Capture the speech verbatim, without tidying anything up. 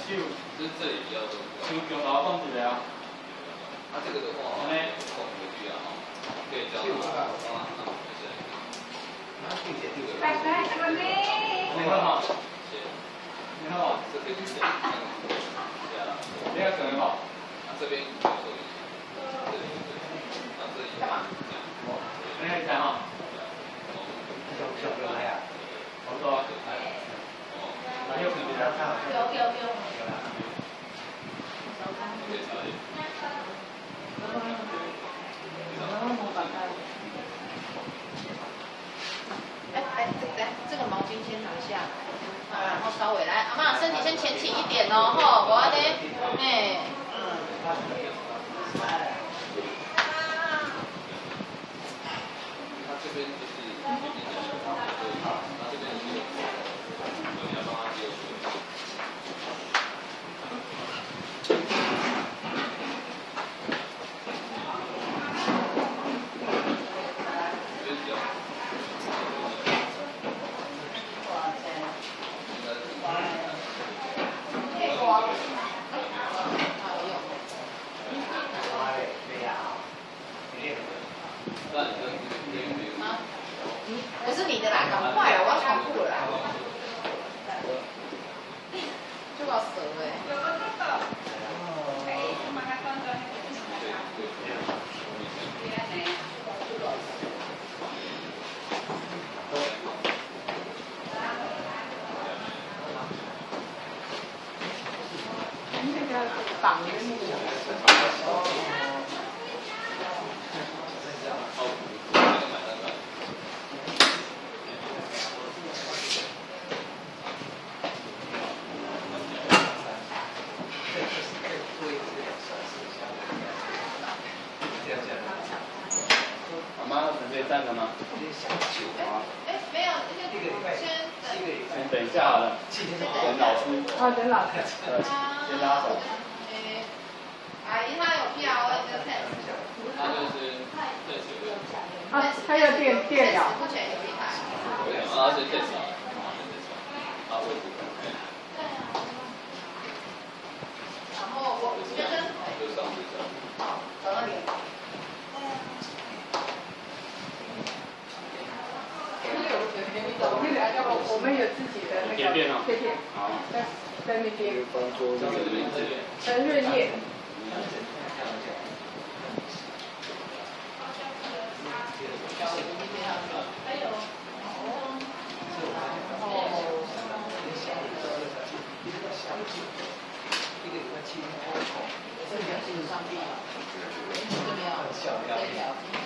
手， 就是这里比较多。 手强头放一个啊。 啊，这个的话，安尼放回去啊，可以教他啊， 拜拜，什么呢？ 你好，你好， 这边是这样， 你要怎么好？ 啊，这边有手机，这里有手机，啊，这里干嘛？ 你来看哈。 小不来啊？ 好多。还有什么要看？ 有有有。哎哎，来，这个毛巾先拿下来，然后稍微来，阿妈身体先前倾一点哦，吼，我安尼，哎。 他这边就是这边的，他这边是有，你要帮他接水。 不是你的啦，赶快啊！我要超过了啦。这个蛇哎。那个绑的那个。 妈，准备站了吗？ 哎，没有，先先等一下好了，等老师。 啊，等老师。 呃，先拉手。 哎，阿姨她有票，那个 test。 他就是 test 有。 啊，她有电电表。目前有一台。 啊，是 test 啊。啊，我也不懂。 然后我觉得。 就上就上。 好，可以。我们有自己的那个贴片，好，在在那边，陈润叶。还有， 一个礼拜七天。 这比较基础上臂，这没有，这条。